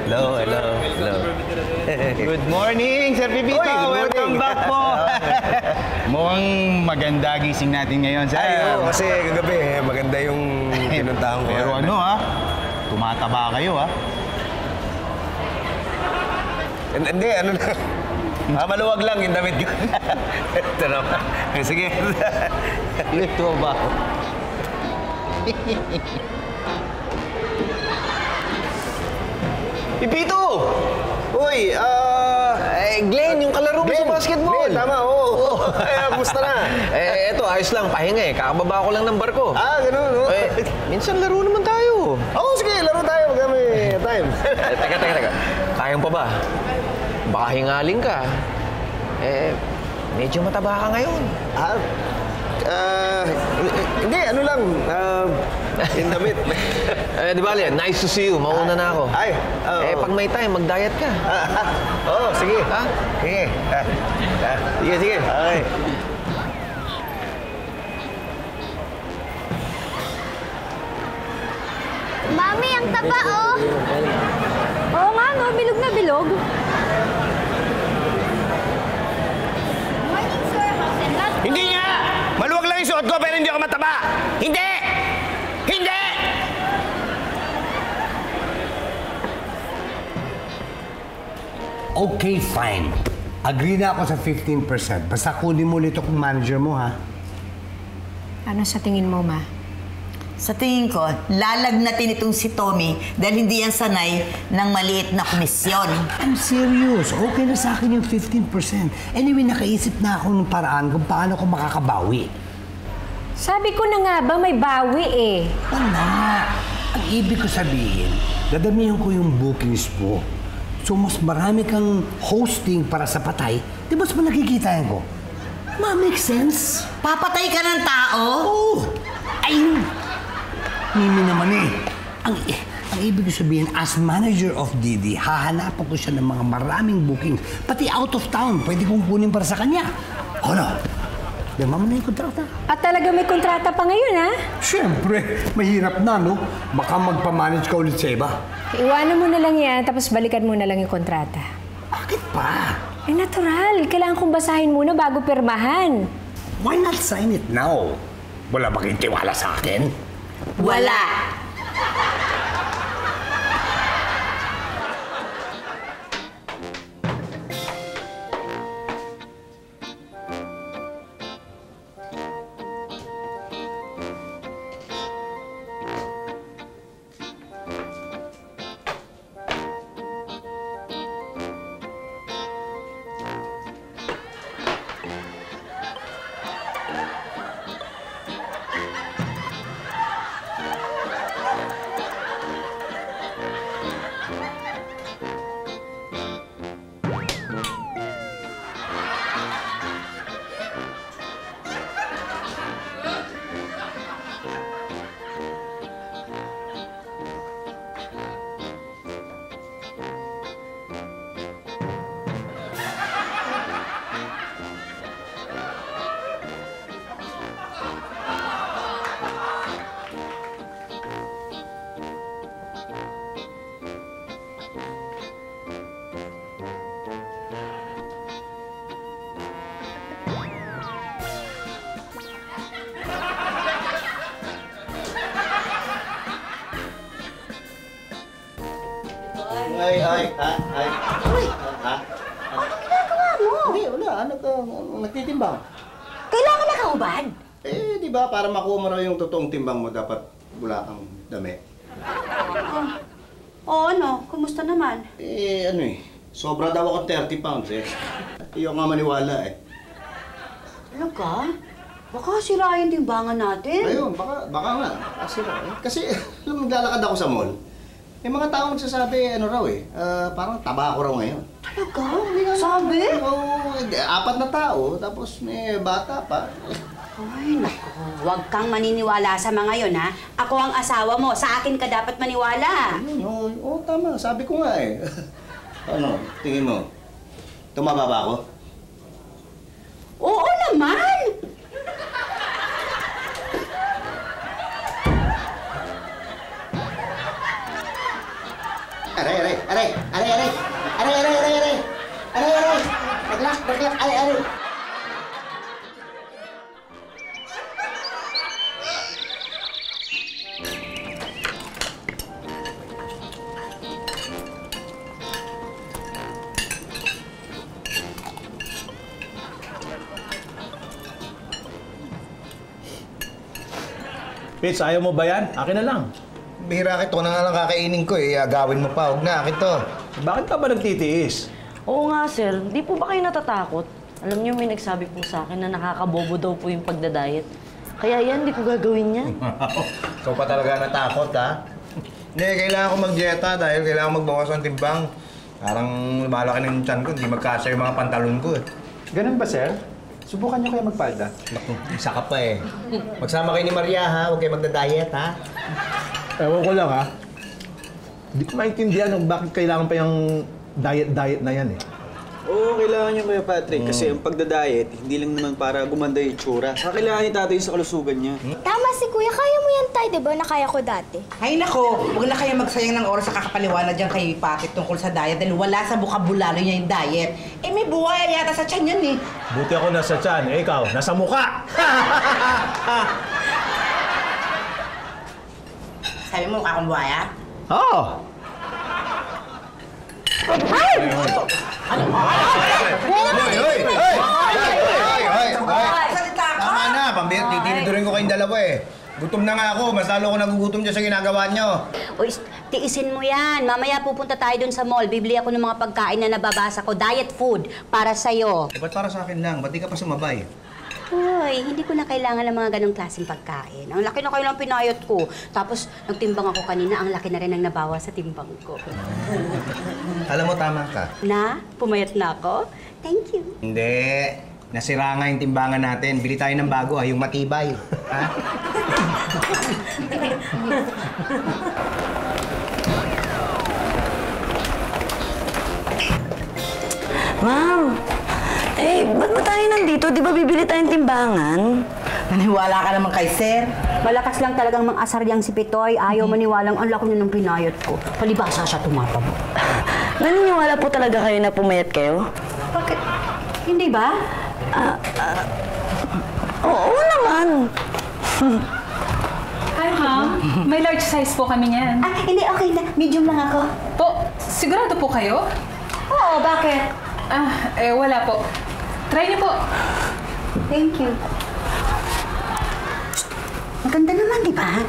Hello, hello, hello. Good morning, Sir Pipito. Oy, good morning. Welcome back po. Mukhang maganda gising natin ngayon, Sir. Kasi kagabi, maganda yung pinuntahan ko. Pero ano, tumataba kayo, Hindi, ano na. Maluwag lang yung damit ko. Ito naman. Sige. Ito ba? Pipito! Uy, Glenn, yung kalaro mo sa basketball. Glenn, tama, oo. Kumusta na? Eto, ayos lang, pahinga eh. Kakababa ko lang ng barko. Ganun, no? Minsan laro naman tayo. Oo, sige, laro tayo. Magkami time. Teka. Kayang pa ba? Baka hingaling ka. Medyo mataba ka ngayon. Hindi, ano lang. In the meet. Di ba, nice to see you. Mauna na ako. Pag may time, mag-diet ka. Oo, sige. Sige. Sige. Okay. Mami, ang taba, oh! Oo nga, no? Bilog na bilog. Morning, sir. Hindi nga! Maluwag lang yung suot ko pero hindi ako mataba! Hindi! Hindi! Okay, fine. Agree na ako sa 15%. Basta kunin mo ulit akong manager mo, ha? Ano sa tingin mo, Ma? Sa tingin ko, lalagnatin itong si Tommy dahil hindi yan sanay ng maliit na komisyon. I'm serious. Okay na sa akin yung 15%. Anyway, nakaisip na ako ng paraan kung paano ko makakabawi. Sabi ko na nga ba, may bawi eh. Wala. Ang ibig ko sabihin, dadamihan ko yung bookings mo. So, mas marami kang hosting para sa patay. Di ba mas nakikita yan ko? Ma-make sense? Papatay ka ng tao? Oo. Ayun. Mimi naman eh. Ang ibig ko sabihin, as manager of Didi, hahanapan ko siya ng mga maraming bookings. Pati out of town, pwede kong kunin para sa kanya. Ano? Dama mo na yung kontrata. At talaga may kontrata pa ngayon, ha? Siyempre, mahirap na, no? Baka magpamanage ka ulit sa iba. Iwanan mo na lang yan, tapos balikan mo na lang yung kontrata. Bakit pa? Natural. Kailangan kong basahin muna bago pirmahan. Why not sign it now? Wala ba kayong tiwala sa akin? Wala. Ay. Anong ginagawa mo? Hindi, wala. Nagtitimbang. Kailangan na kaubad. Di ba, para makuha mo raw yung totoong timbang mo, dapat wala kang dami. Kumusta naman? Sobra daw ako 30 pounds Iyo nga maniwala Talaga? Baka sirayan timbangan natin. Ayun, baka nga. Kasi, alam, naglalakad ako sa mall. May mga tao nagsasabi, parang taba ako raw ngayon. Talaga? Sabi? Oo, 4 na tao, tapos may bata pa. Ay, naku. Huwag kang maniniwala sa mga yon, ha? Ako ang asawa mo. Sa akin ka dapat maniwala. Oo, tama. Sabi ko nga Ano, tingin mo? Tumaba ba ako? Oo naman! Aray. Relax. Aray. Pits, ayaw mo ba yan? Akin na lang. Bihira kito na nga lang kakainin ko eh. Agawin mo pa. Huwag na, akin to. Bakit ka ba nagtitiis? Oo nga, sir. Di po ba kayo natatakot? Alam niyo, may nagsabi po sa akin na nakakabobo daw po yung pagdadayet. Kaya yan, di ko gagawin yan. Ikaw pa talaga natakot, ha? Hindi, kailangan ko mag-dieta dahil kailangan magbawas ng timbang. Parang lumalaki ng tiyan ko, hindi magkasya yung mga pantalon ko eh. Ganun ba, sir? Subukan niyo kaya magpalda. Naku, isa ka pa eh. Magsama kayo ni Maria, ha? Huwag kayo magda-diet, ha? Ewan ko lang, ha? Hindi ko maintindihan kung bakit kailangan pa yung diet na yan, eh. Oo, kailangan niyo Kuya Patrick. Kasi ang pagda-diet, hindi lang naman para gumanda yung itsura. Saka kailangan ni tatay sa kalusugan niya. Tama si Kuya, kaya mo yan tayo, di ba? Nakaya ko dati. Ay nako, huwag na kayo magsayang ng oras sa kakapaliwanag dyan kay Patrick tungkol sa diet dahil wala sa bukabulalo niya yung diet. Eh may buhay yata sa tiyan yan eh. Buti ako nasa tiyan, eh ikaw, nasa mukha! Sabi mo mukha akong buhaya? Oo! Hoy! Salita ka! Tama na, titinidurin ko kayong dalawa eh. Gutom na nga ako, mas lalo ko nagugutom dyan sa ginagawa nyo. Uy, tiisin mo yan. Mamaya pupunta tayo dun sa mall. Bibili ako ng mga pagkain na nababasa ko. Diet food para sa'yo. Eh, ba't para sa akin lang? Ba't di ka pa sumabay? Uy, hindi ko na kailangan ng mga ganong klaseng pagkain. Ang laki na kayo ng pinayot ko. Tapos, nagtimbang ako kanina, ang laki na rin ang nabawa sa timbang ko. Alam mo, tama ka. Na? Pumayat na ako? Thank you. Hindi. Nasira nga yung timbangan natin. Bili tayo ng bago, yung matibay. Ha? Ma'am, ba't ba tayo nandito? Di ba bibili tayong timbangan? Naniwala ka naman kay sir. Malakas lang talagang mang-asar yang si Pitoy. Ayaw maniwalang ang laki na ng pinayot ko. Palibasa siya tumatabo. Naniniwala po talaga kayo na pumayat kayo? Bakit? Hindi ba? Oo naman. Hi, ma'am. May large size po kami niyan. Ah, hindi. Okay na. Medium lang ako. Po, sigurado po kayo? Oo, bakit? Wala po. Try niyo po. Thank you. Maganda naman, di ba?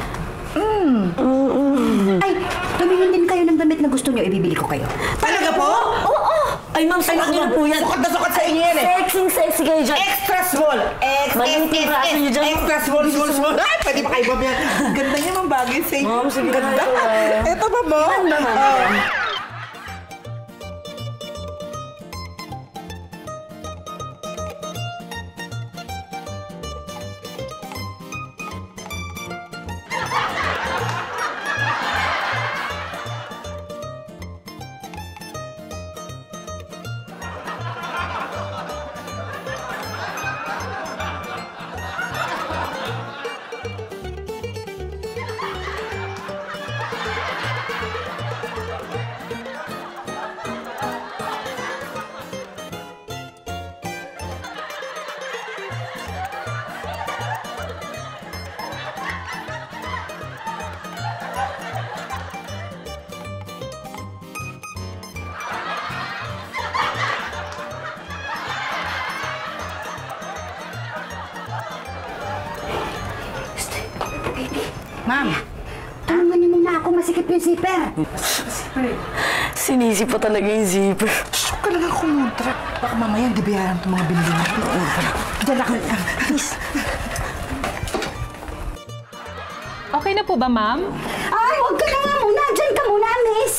Ay, tumingin din kayo ng damit na gusto niyo, ibibili ko kayo. Talaga po? Oo! Ay, ma'am, sukat niyo na po yan. Sukat na sukat sa inyo yan eh. Sexy kayo dyan. Extra small! Maliit yung braso niyo dyan. Extra small! Ay, pwede pa kayo ba yan? Ganda niya mang bagay sa inyo. Ma'am, sige na Ganda. ito. Ito ba mo? Ganda, ma'am. Ma'am, Tulungan niyo muna ako, masikip yung zipper. Sinisi pa talaga yung zipper. huwag ka lang kumontra. Baka mamaya hindi bayaran itong mga binili natin. Diyan ako. Okay na po ba, ma'am? Ay, huwag ka na nga muna. Diyan ka muna, miss.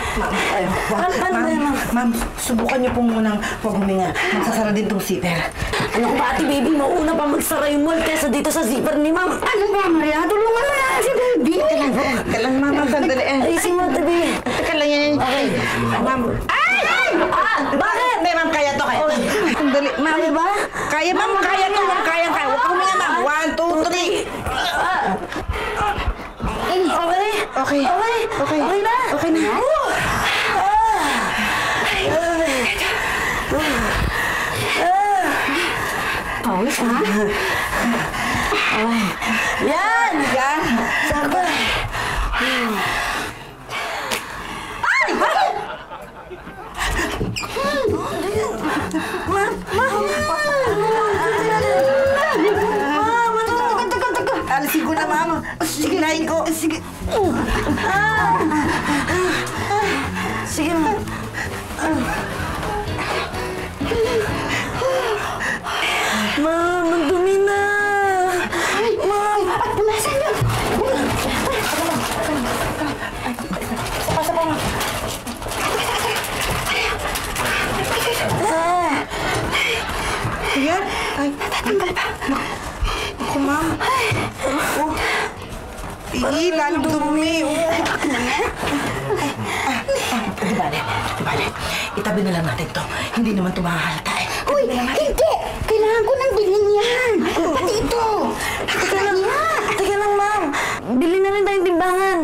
Ma'am, subukan niyo po munang huwag huminga. Magsasara din itong zipper. Ano ko ba, ate baby? Mauuna pa magsara yung mall kaysa dito sa zipper ni ma'am. Ano ba, Maria? Tulungan mo na si baby. Teka lang, ma'am. Sandali. Ayusin mo, ate baby. Teka lang yan. Okay. Ma'am. Ay! Bakit? Hindi, ma'am. Kaya to. Kaya. Sandali. Ma'am. Kaya ba? Kaya, ma'am. Kaya to. Ma'am. Kaya. Huwag ka huminga, ma'am. 1, 2, 3. Okay. Okay. Okay. Okay. Okay na. Okay na. pawis, ha? Yan! Yan! Sabi. Alisin ko na, mama. Sige, lain ko. Sige. Sige, mama. Ma'am, ang dumi na. Ma'am. Punasan niyo. Sapa, ma'am. Yan. Ay, tatanggal pa. Ako, ma'am. Oh. Lalong dumi. Di bale. Itabi na lang natin to. Hindi naman ito mahahalata eh. Uy, hindi! Kailangan ko ng bilhin yan! Pati ito! Teka lang, ma'am. Bili na rin tayong timbangan.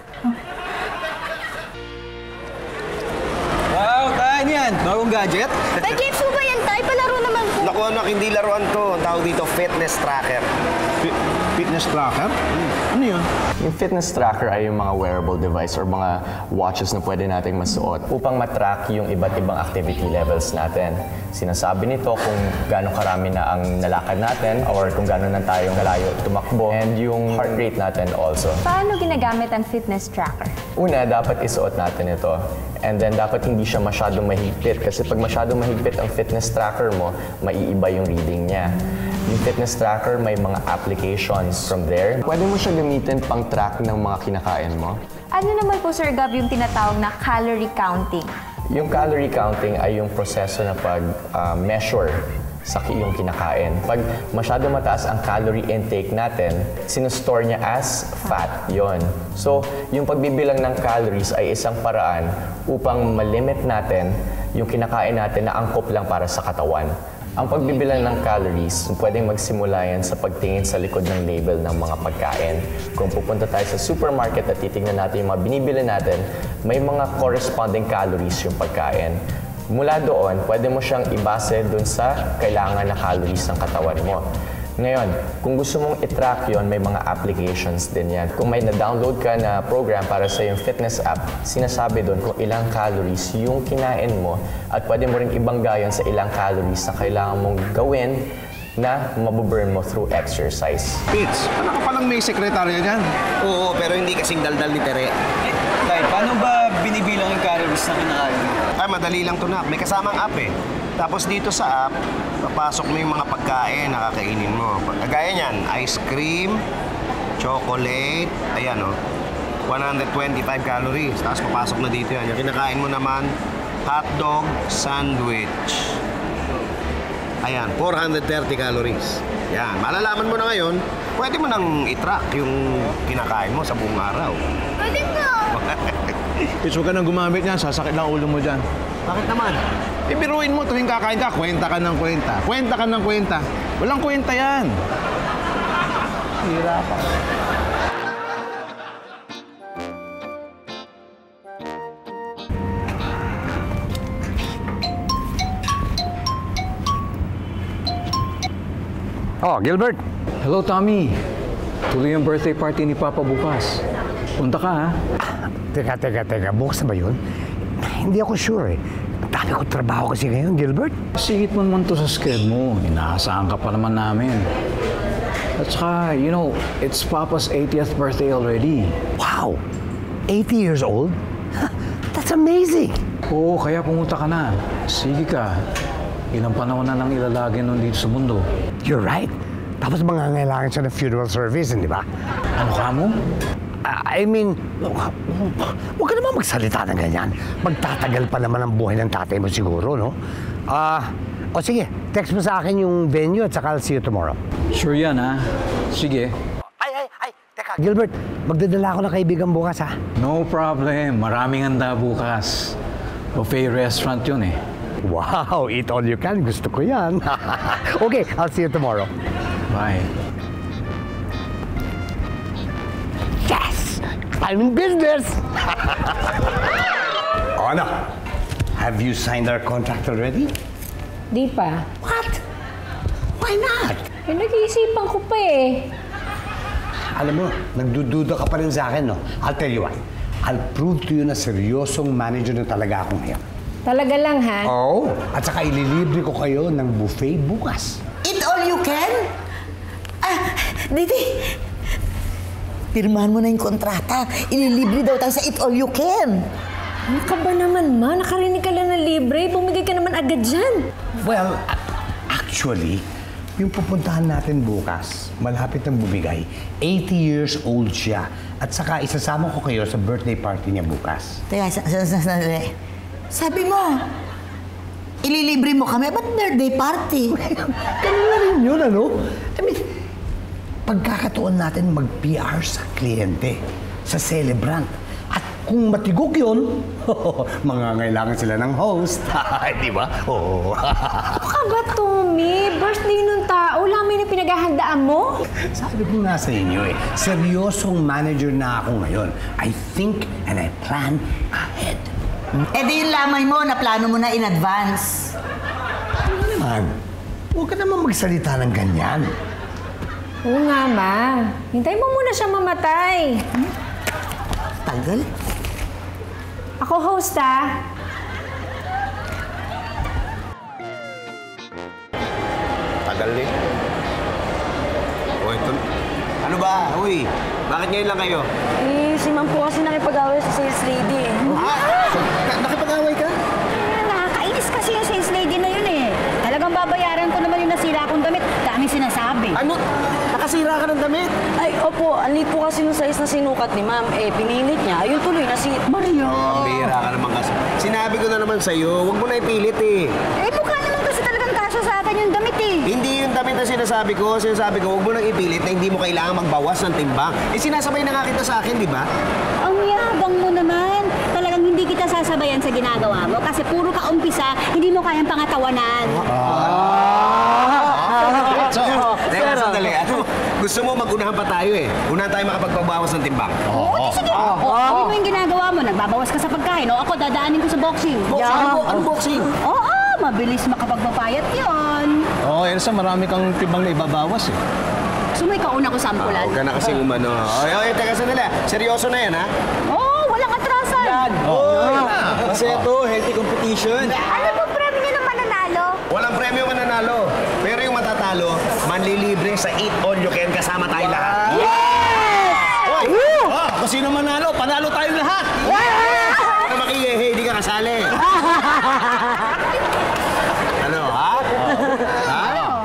Wow, tayo yan. Bagong gadget. May games mo ba yan, Tay? Palaro naman po. Naku anak, hindi laruan to. Ang tawag dito, fitness tracker. Fitness tracker? Ano yun? Yung fitness tracker ay yung mga wearable device or mga watches na pwede nating masuot upang matrack yung iba't ibang activity levels natin. Sinasabi nito kung gaano karami na ang nalakad natin or kung gaano na tayong kalayo tumakbo and yung heart rate natin also. Paano ginagamit ang fitness tracker? Una, dapat isuot natin ito. And then, dapat hindi siya masyadong mahigpit kasi pag masyadong mahigpit ang fitness tracker mo, maiiba yung reading niya. Yung fitness tracker, may mga applications from there. Pwede mo siya gamitin pang track ng mga kinakain mo. Ano naman po, Sir Gab, yung tinatawag na calorie counting? Yung calorie counting ay yung proseso na pag-measure sa iyong kinakain. Pag masyado mataas ang calorie intake natin, sinustore niya as fat yon. So, yung pagbibilang ng calories ay isang paraan upang malimit natin yung kinakain natin na angkop lang para sa katawan. Ang pagbibilang ng calories, pwedeng magsimula yan sa pagtingin sa likod ng label ng mga pagkain. Kung pupunta tayo sa supermarket at titignan natin yung mga binibili natin, may mga corresponding calories yung pagkain. Mula doon, pwede mo siyang ibase doon sa kailangan na calories ng katawan mo. Ngayon, kung gusto mong i-track yun, may mga applications din yan. Kung may na-download ka na program para sa yung fitness app, sinasabi doon kung ilang calories yung kinain mo at pwede mo rin ibangga yun sa ilang calories na kailangan mong gawin na mabuburn mo through exercise. Pits, ano ka palang may sekretarya dyan? Oo, pero hindi kasing daldal ni Tere. Tay, paano ba binibilang yung calories na kinakain? Ay, madali lang to na. May kasamang app eh. Tapos dito sa app, papasok mo yung mga pagkain na kakainin mo. Kagaya niyan, ice cream, chocolate, ayan o, 125 calories. Tapos papasok na dito yan. Yung kinakain mo naman, hotdog, sandwich. Ayan, 430 calories. Yan, malalaman mo na ngayon, pwede mo nang i-track yung kinakain mo sa buong araw. Pwede nga. Pits, huwag ka nang gumamit niyan. Sasakit lang ulo mo dyan. Bakit naman? Ibiruin mo tuwing kakain ka, kwenta ka ng kwenta. Kwenta ka ng kwenta. Walang kwenta yan. Hira pa. Oh, Gilbert. Hello, Tommy. Tuloy yung birthday party ni Papa bukas. Punta ka, ha? Teka. Bukas na ba yun? Hindi ako sure eh. Dami ko trabaho kasi ngayon, Gilbert. Singit mo naman to sa schedule mo. Inaasahan ka pa naman namin. At saka, you know, it's Papa's 80th birthday already. Wow! 80 years old? That's amazing! Oo, kaya pumunta ka na. Sige ka. Ilang panahon na nang ilalagay nun dito sa mundo. You're right. Tapos mangangailangan siya ng funeral service, di ba? Ano ka mo? I mean, huwag ka naman magsalita ng ganyan. Magtatagal pa naman ang buhay ng tatay mo siguro, no? O sige, text mo sa akin yung venue at saka I'll see you tomorrow. Sure yan, ha? Sige. Ay, teka. Gilbert, magdadala ako ng kaibigan bukas, ha? No problem. Maraming handa bukas. Buffet restaurant yun, eh. Wow, eat all you can. Gusto ko yan. Okay, I'll see you tomorrow. Bye. Yes! I'm in business! Oh, ano? Have you signed our contract already? Di pa. What? why not? Eh, nag-iisipan ko pa eh. Alam mo, nagdududa ka pa rin sa akin, no? I'll tell you what. I'll prove to you na seryosong manager na talaga ako ngayon. Talaga lang, ha? Oo. At saka ililibre ko kayo ng buffet bukas. Eat all you can? Didi, pirmahan mo na yung kontrata. Ililibre daw tayo sa eat all you can. Ano ka ba naman, ma? Nakarinig ka lang ng libre. Bumigay ka naman agad dyan. Well, actually, yung pupuntahan natin bukas, malapit ng bumigay, 80 years old siya. At saka isasama ko kayo sa birthday party niya bukas. Teka, sandali. Sabi mo, ililibre mo kami? Ba't birthday party? Ganun na rin yun, ano? I mean, pagkakataon natin mag-PR sa kliyente, sa celebrant. At kung matigok yun, mangangailangan sila ng host. Di ba? Oo. Ano ka ba, Tommy? Birthday nung tao, lamin na pinaghahandaan mo? Sabi ko nga sa inyo eh, seryosong manager na ako ngayon. I think and I plan ahead. Eh di yung lamay mo, na plano mo na in advance. Ano naman? Huwag ka naman magsalita ng ganyan. Oo nga, ma. Hintayin mo muna siya mamatay. Tagal. Ako host, ha? Tagal eh. O, ito. Ano ba? Uy, bakit ngayon lang kayo? Eh, si ma'am po kasi nakipag-away sa sales lady eh. Nakipag-away ka? Nakakainis kasi yung sales lady na yun eh. Talagang babayaran ko naman yung nasira kong damit. Daming sinasabi. Ano? Nakasira ka ng damit? Ay, opo, ang liit po kasi nung size na sinukat ni ma'am. Eh, pinilit niya. Ayun tuloy, Mario! Pambira ka naman kasi. Sinabi ko na naman sa'yo, huwag mo na ipilit eh. Eh, mukha naman kasi talagang kasya sa akin yung damit eh. Hindi yung damit na sinasabi ko. Sinasabi ko, huwag mo nang ipilit na hindi mo kailangan magbawas ng timbang. Eh, sinasabay na nga kita sa akin, di ba? Ang yabang mo naman. Talagang hindi kita sasabayan sa ginagawa mo kasi puro ka umpisa, hindi mo kayang pangatawanan. Teka, sandali. Ano? Gusto mo mag-unahan pa tayo eh. Unahan tayo makapagpabawas ng timbang. Oo, sige. Sabi mo yung ginagawa mo, nagbabawas ka sa pagkain. O ako, dadaanin ko sa boxing. Ano boxing? Oo, mabilis makapagpapayat yun. Oo, Elsa, marami kang timbang na ibabawas eh. So may kauna ko sampulan. Huwag ka na kasing umano. Oy, teka, sandali. Seryoso na yan, ha? Oo, walang atrasan. Kasi ito, healthy competition. Ano po premyo ng mananalo? Walang premyo mananalo. Pero yung matatalo, manlilibre sa Eat All You Can kasama tayo lahat. Hoy! Kung sino manalo, panalo tayong lahat! Ano makiyehe, hindi ka kasali. Ano, ha? Ha?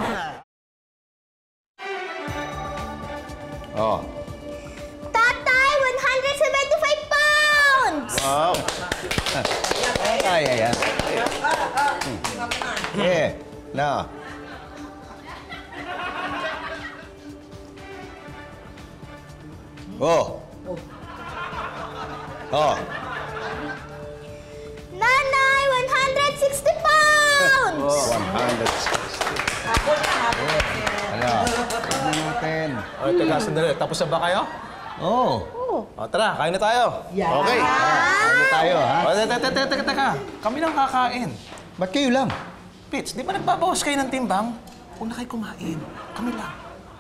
Oh. Tatay, 175 pounds! Wow. Ay. Yeah. No. Oh. Oh. Nanay, 160 pounds! Oh, 160. Ano? Ano natin? O, teka, sandali. Tapos na ba kayo? Oo. O, tara, kain na tayo. Okay. Ano tayo, ha? O, teka. Kami lang kakain. Ba't kayo lang? Pits, di ba nagbabawas kayo ng timbang? Huwag na kayo kumain. Kami lang.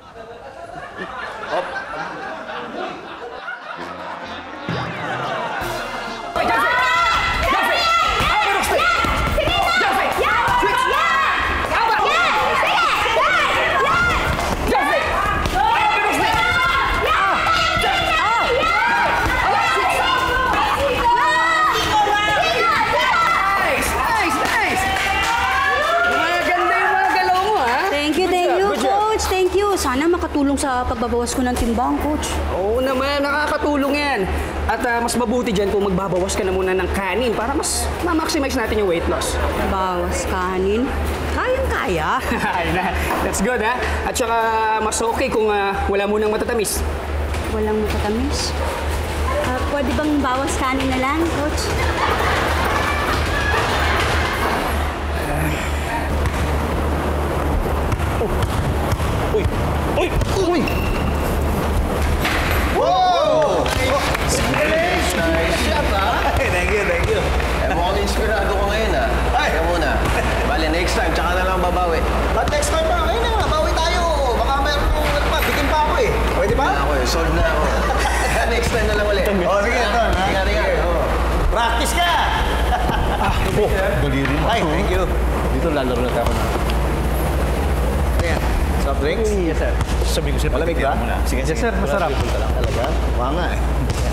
Sana makatulong sa pagbabawas ko ng timbang, Coach. Oo naman, nakakatulong yan. At mas mabuti dyan kung magbabawas ka na muna ng kanin para mas ma-maximize natin yung weight loss. Bawas kanin? Kayang-kaya. That's good, ha? At saka mas okay kung wala munang matatamis. Walang matatamis? Pwede bang bawas kanin na lang, Coach? Uy! Wow! Nice shot, ha? Thank you. Mukhang inspirado ko ngayon, ha? Kaya muna. Bale, next time, tsaka na lang babawi. But next time ba? Ayun na, babawi explain na lang ulit. Sige, ito. Tinga. Practice ka! Daliri mo. Ay, thank you. Dito lalaro na tayo na. Ayan. Soft drinks? Yes, sir. Sabi ko sir, Malamig ba? Sige, sir, masarap. Talaga? Mukha nga eh.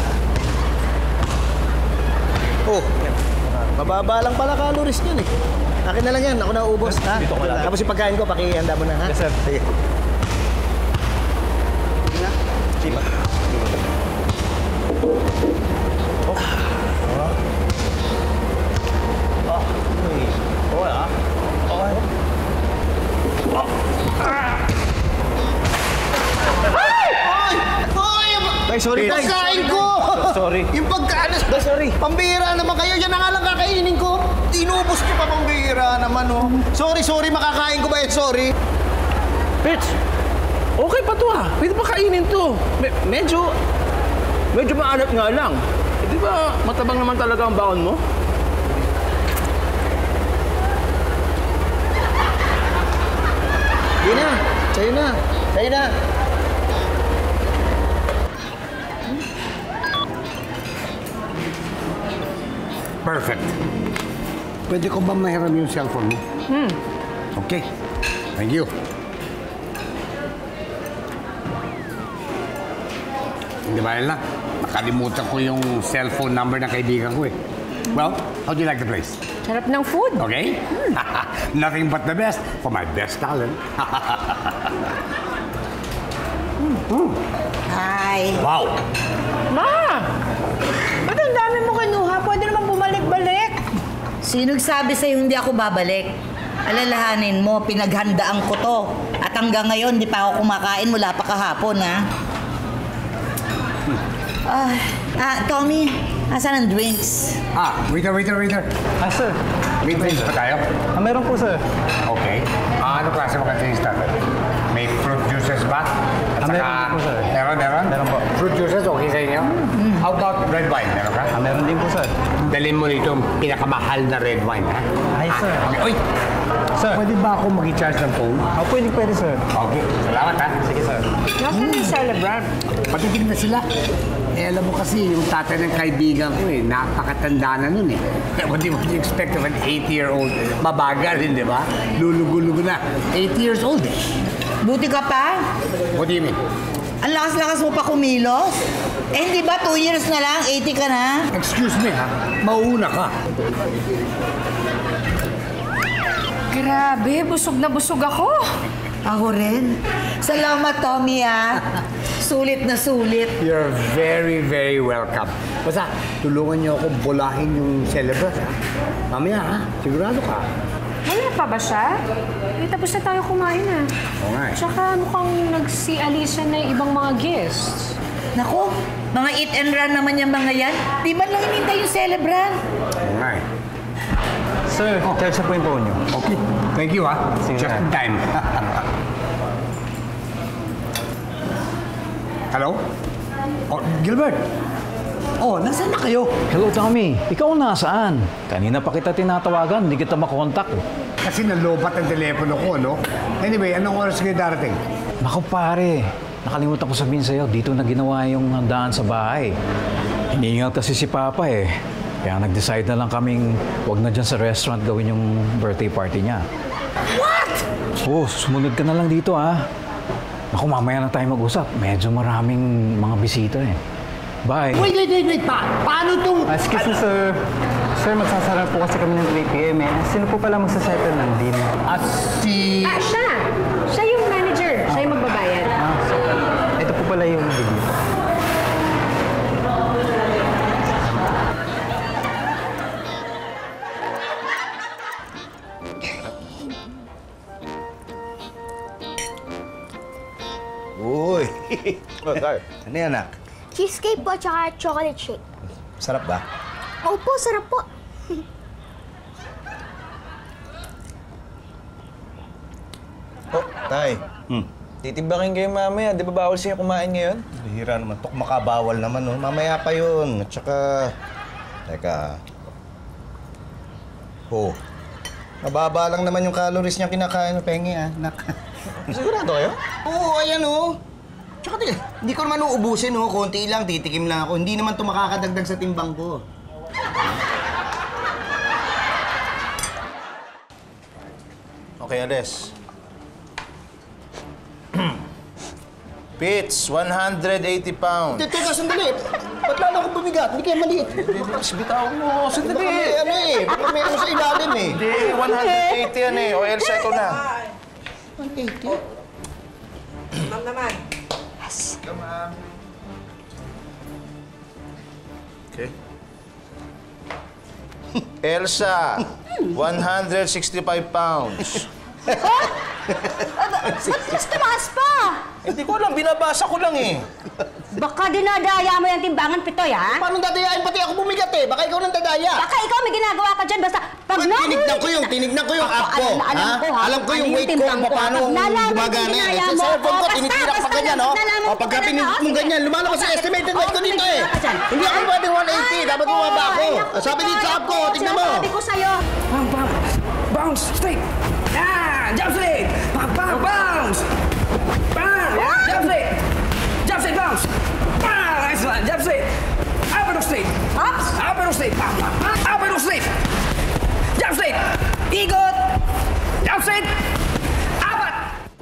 Oh, mababa lang pala calories niyan eh. Akin na lang yan, ako na uubos. Ha? Dito ko lang. Tapos yung pagkain ko, pakihanda mo na ha? Yes, sir. Sige. Chipa. Ay, sorry, Yung pagkain ko! Sorry. Yung pagkain... Sorry. Pambihira naman kayo. Yan na nga lang kakainin ko. Inubos niyo pa pambihira naman, oh. Sorry, makakain ko ba yan? Sorry. Pitch! Okay pa to ah. Pwede pa kainin to. Medyo maalat nga lang. Di ba matabang naman talaga ang baon mo? Yun na. Sa'yo na. Sa'yo na. Perfect. Pwede ko ba mahiram yung cellphone mo? Okay. Thank you. Hindi ba lang? Nakalimutan ko yung cellphone number ng kaibigan ko eh. Well, how do you like the place? Sarap ng food. Okay? Nothing but the best for my best talent. Hi. Wow! Ma! Ba't ang dami mo kinuha? Pwede naman bumalik-balik. Sino nagsabi sa'yo hindi ako babalik? Alalahanin mo, pinaghandaan ko to. At hanggang ngayon, di pa ako kumakain mula pa kahapon, ha? Tommy, asan ang drinks? Waiter. Sir. May drinks pa tayo? Meron po, sir. Okay. Ano klase mo ka-drinks natin? May fruit juices ba? At meron po, sir. Meron? Meron po. Fruit juices, okay sa inyo? How about red wine? Meron ka? Meron din po, sir. Dalhin mo nito yung pinakamahal na red wine, ha? Ay, sir. Okay. Uy! Sir. Pwede ba ako mag-i-charge ng phone? Pwede, sir. Okay. Salamat, ha? Sige, sir. Nasaan yung celebrant? Patitig na sila. Alam mo kasi, yung tatay ng kaibigan ko napakatanda na nun eh. What do you expect of an 80-year-old? Mabagal rin, di ba? Lulugo-lugo na. 80 years old eh. Buti ka pa? What do you mean? Ang lakas-lakas mo pa kumilos? Hindi ba 2 years na lang, 80 ka na? Excuse me ha, mauuna ka. Grabe, busog na busog ako. Ako rin. Salamat, Tommy, ha? Sulit na sulit. You're very, very welcome. Basta, tulungan niyo ako bulahin yung celebrant, ha? Mamaya, ha? Sigurado ka. Wala pa ba siya? Tapos na tayo kumain, ha? Oo nga eh. Tsaka mukhang nagsi-alisan na yung ibang mga guests. Naku, mga eat and run naman yung mga yan. Di man lang hinintay yung celebrant. Oo nga eh. Sir, charge na po yung phone niyo. Okay. Thank you, ha? Sige, Just in time. Hello? Oh, Gilbert! Oh, nasaan na kayo? Hello, Tommy. Ikaw nasaan? Kanina pa kita tinatawagan, hindi kita makontak. Kasi nalobat ang telepono ko, no? Anyway, anong oras kayo darating? Naku, pare. Nakalimutan ko sabihin sa'yo, dito na ginawa yung handaan sa bahay. Iniingat kasi si Papa eh. Kaya nag-decide na lang kaming wag na dyan sa restaurant gawin yung birthday party niya. What? Oh, sumunod ka na lang dito, ha? Naku, mamaya na tayo mag-usap. Medyo maraming mga bisita eh. Bye. Wait. Paano itong... Excuse me, sir. Sir, magsasara po kasi kami ng 3 p.m. eh. Sino po pala magsasettle ng deal? Si... Siya! Siya yung manager. Siya yung magbabayad. Ito po pala yung deal. Uy! Ano yan, anak? Cheesecake po tsaka chocolate shake. Sarap ba? Opo, sarap po. Oh, tay. Titimbakin kayo mamaya. Di ba bawal siya kumain ngayon? Hira naman. Tok makabawal naman, no? Mamaya pa yun. At saka... Teka. Oh. Mababa lang naman yung calories niya kinakain. Pengi, ah. Sigurado kayo? Oo, ayan, oh. Tsaka hindi ko naman uubusin, ho. Konti lang, titikim lang ako. Hindi naman ito makakadagdag sa timbang ko. Okay, Ales. Pits, 180 pounds. Teka, sandali. Ba't lalo akong bumigat? Hindi kaya maliit. Bitawan mo, sandali. Baka ano eh, baka meron sa ilalim eh. Hindi, 180 yan eh. O Elsa, ikaw na. 180? Ma'am naman. Yes. Come on. Okay. Elsa, 165 pounds. Tumaas pa! Hindi ko alam, binabasa ko lang eh. Baka dinadaya mo yung timbangan, Pitoy, ha? Paano dadayain? Pati ako bumigat eh. Baka ikaw nang dadaya. Baka ikaw may ginagawa ka dyan. Basta pag tinignan ko yung app ko. Alam ko yung weight ko, paano gumagana yan. Sa cellphone ko, tinitira ka pa ganyan, no? O pagka pinigit mo ganyan, lumalabas sa estimated weight ko dito eh. Hindi ako pwedeng 180, dapat bumaba ako. Sabi dito sa app ko, tignan mo. Sabi ko sa'yo. Bounce, straight. Jump straight. Bounce. Jump straight. Jump straight, bounce. Excellent. Jump straight. Up and straight. Up and straight. Up and straight. Jump straight. Ikot. Jump straight. Apat.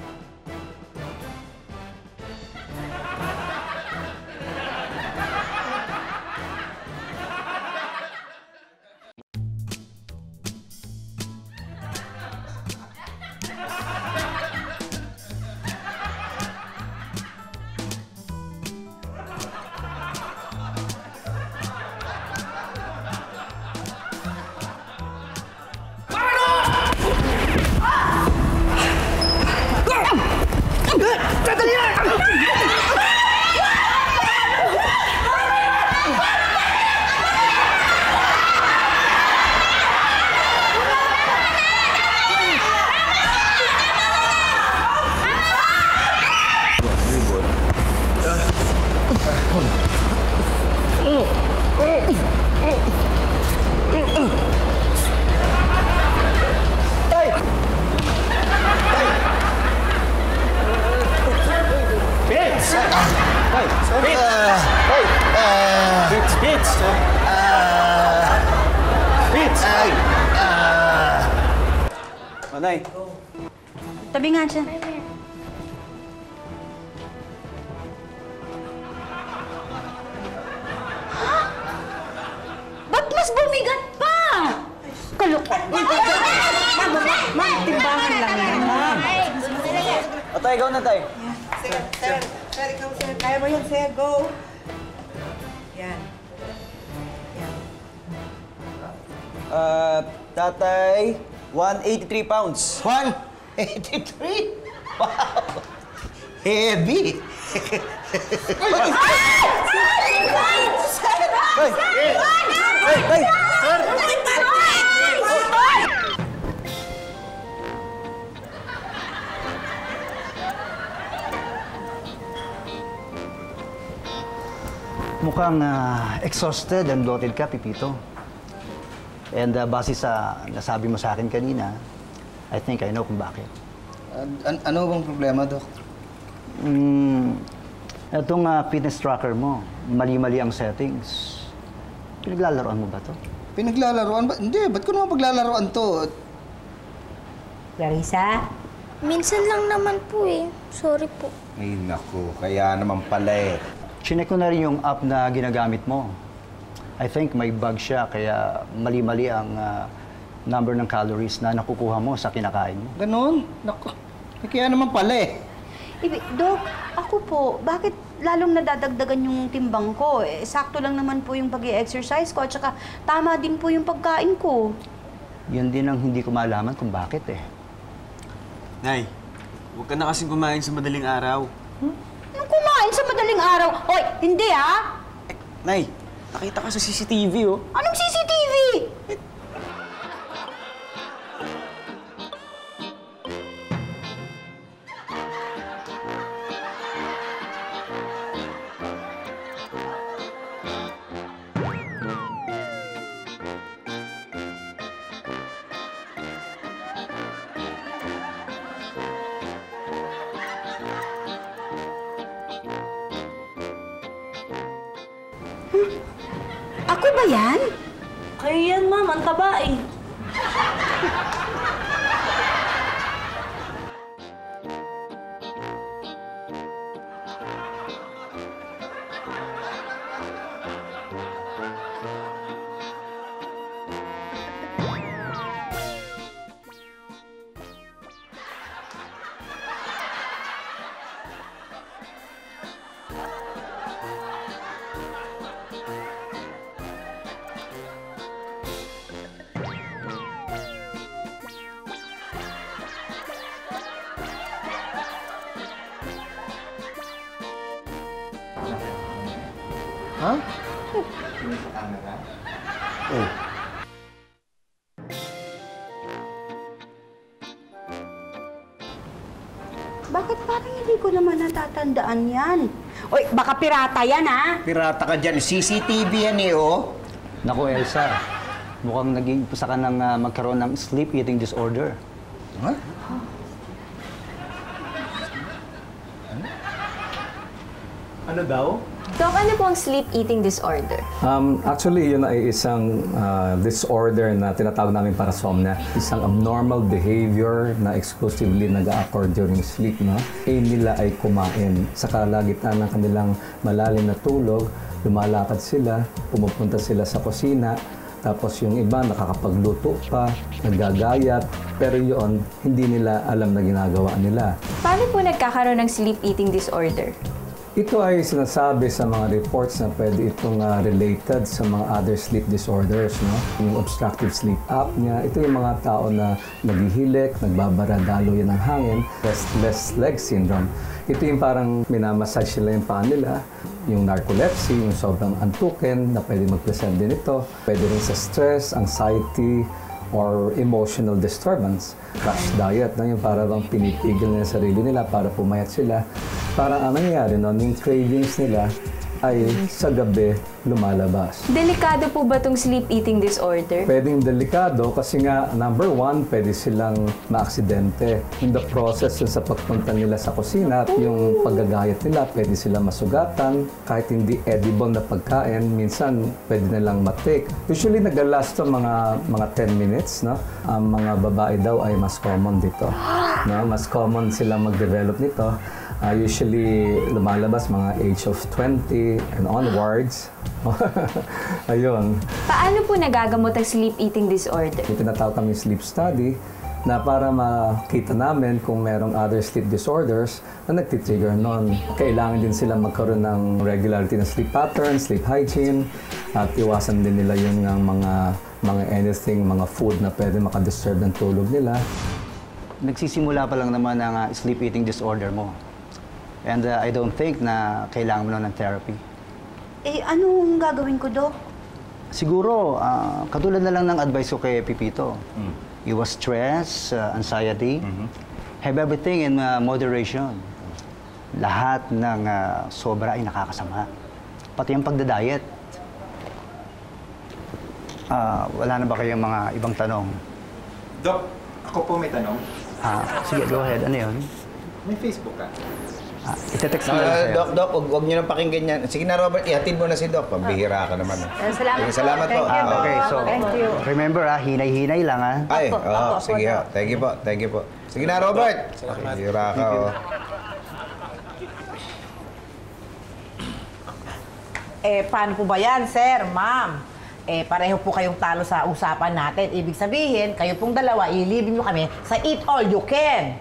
Manay. Tabi nga dyan. Ba't mas bumigat pa? Kalukot. Ma'am, timbangan lang yan, ma'am. Tay, ikaw na, tay. Sir, ikaw, sir. Kaya mo yan, sir. Go. Yan. Tatay, 183 pounds. 183? Wow! Heavy! Mukhang exhausted and bloated ka, Pipito. And base sa nasabi mo sa akin kanina, I think I know kung bakit. Ano bang problema, Dok? Itong fitness tracker mo, mali-mali ang settings. Pinaglalaroan mo ba to? Pinaglalaroan ba? Hindi, ba't ko naman paglalaroan to? Clarissa? Minsan lang naman po eh. Sorry po. Ay, naku, kaya naman pala eh. Chinek ko na rin yung app na ginagamit mo. I think may bug siya, kaya mali-mali ang number ng calories na nakukuha mo sa kinakain mo. Ganon? Naku, kaya naman pala eh. Dok, ako po, bakit lalong nadadagdagan yung timbang ko? Sakto lang naman po yung pag-i-exercise ko at saka tama din po yung pagkain ko. Yun din ang hindi ko malaman kung bakit eh. Nay, huwag ka na kasing kumain sa madaling araw. Anong kumain sa madaling araw? Hoy, hindi ha? Nay, nakita ka sa CCTV, oh. Anong CCTV? Ako ba yan? Kayo yan, ma'am. Ang taba eh. Ha? Oh. Bakit parang hindi ko naman natatandaan yan? Oy, baka pirata yan, ha? Pirata ka dyan. CCTV yan eh, oh. Naku, Elsa. Mukhang naging pusa ka ng magkaroon ng sleep eating disorder. Ha? Ano daw? Doc, ano po ang sleep-eating disorder? Actually, yun ay isang disorder na tinatawag namin parasomnia. Isang abnormal behavior na exclusively nag-occur during sleep. No? Aim nila ay kumain. Sa kalagitnaan ng kanilang malalim na tulog, lumalakad sila, pumupunta sila sa kusina, tapos yung iba nakakapagluto pa, naggagayat, pero yun, hindi nila alam na ginagawa nila. Paano po nagkakaroon ng sleep-eating disorder? Ito ay sinasabi sa mga reports na pwede itong related sa mga other sleep disorders, no? Yung obstructive sleep apnea, ito yung mga tao na naghihilik, nagbabara daluyan ng hangin, restless leg syndrome. Ito yung parang minamassage nila yung paa nila, yung narcolepsy, yung sobrang antukin na pwede mag-present din ito. Pwede rin sa stress, anxiety, or emotional disturbance. Crash diet na yung parang pinipigil nila sarili nila para pumayat sila. Parang ang nangyayari nun, yung cravings nila ay sa gabi lumalabas. Delikado po ba itong sleep-eating disorder? Pwedeng delikado kasi nga, number one, pwede silang maaksidente. In the process, sa pagpunta nila sa kusina at yung paggagayat nila, pwede silang masugatan. Kahit hindi edible na pagkain, minsan pwede nilang matake. Usually, nag-last to mga 10 minutes. No? Ang mga babae daw ay mas common dito. No? Mas common silang mag-develop nito. Usually, lumalabas mga age of 20 and onwards. Ayun. Paano po nagagamot ang sleep-eating disorder? Yung tinatawag kami sleep study na para makita namin kung merong other sleep disorders na nagtitrigger nun. Kailangan din sila magkaroon ng regularity ng sleep pattern, sleep hygiene, at iwasan din nila yung mga anything, mga food na pwede makadisturb ng tulog nila. Nagsisimula pa lang naman ang sleep eating disorder mo. And I don't think na kailangan mo na ng therapy. Eh, anong gagawin ko, Doc? Siguro, katulad na lang ng advice ko kay Pipito. Iwas stress, anxiety. Have everything in moderation. Lahat ng sobra ay nakakasama. Pati ang pagda-diet. Wala na ba kayong mga ibang tanong? Doc, ako po may tanong. Sige, go ahead. Ano yun? May Facebook ka? Ite-text mo lang sa'yo. Doc, huwag niyo nang pakinggan yan. Sige na, Robert, ihatid mo na si Doc. Pambihira ka naman. Salamat po. Salamat po. Okay, so, remember hinay-hinay lang Ay, sige ha. Thank you po, thank you po. Sige na, Robert. Pambihira ka, Paano po ba yan, sir, ma'am? Pareho po kayong talo sa usapan natin. Ibig sabihin, kayo pong dalawa, ilibing nyo kami sa Eat All You Can.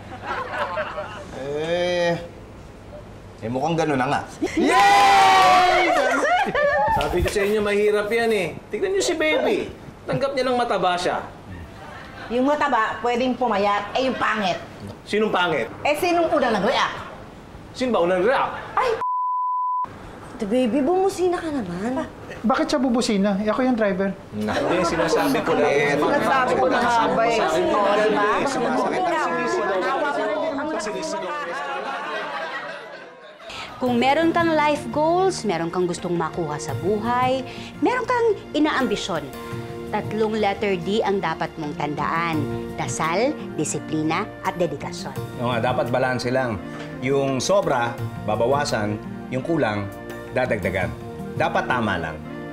Mukhang gano'n na nga. Yay! Sabi ko sa inyo, mahirap yan eh. Tignan niyo si baby. Tanggap niya lang mataba siya. Yung mataba, pwedeng pumayat, yung pangit. Sinong pangit? Sinong unang nag-react? Sino ba unang react? Ay, baby, bumusina ka naman. Bakit siya bubusina? Ako yung driver. Hindi, sinasabi ko lang. Sinasabi ko na nga ba eh. Kung meron kang life goals, meron kang gustong makuha sa buhay, meron kang inaambisyon, 3 letter D ang dapat mong tandaan. Dasal, disiplina, at dedikasyon. Oo nga, dapat balanse lang. Yung sobra, babawasan. Yung kulang, dadagdagan. Dapat tama lang.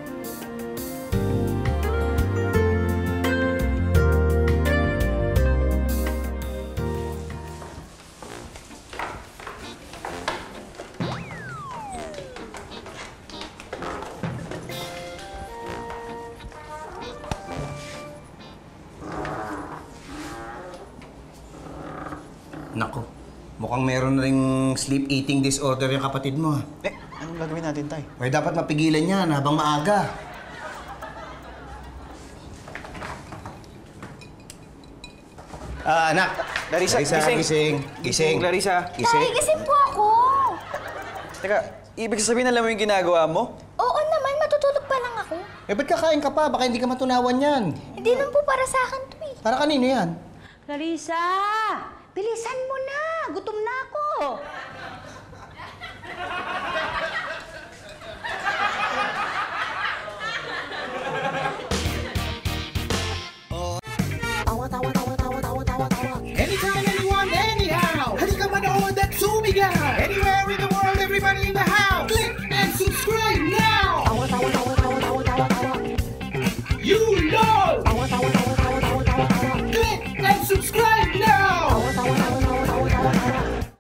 Nako, mukhang meron na ring sleep eating disorder yung kapatid mo. Anong gagawin natin, Tay? May dapat mapigilan yan habang maaga. Anak. Larissa, gising. Gising. Larissa. Tay, gising po ako. Teka, ibig sabihin alam mo yung ginagawa mo? Oo naman, matutulog pa lang ako. Eh, ba't kakain ka pa? Baka hindi ka matunawan yan. Hindi naman po para sa akin to eh. Para kanino yan? Clarissa! Bilisan mo na! Gutom na ako! Tawa, tawa, tawa.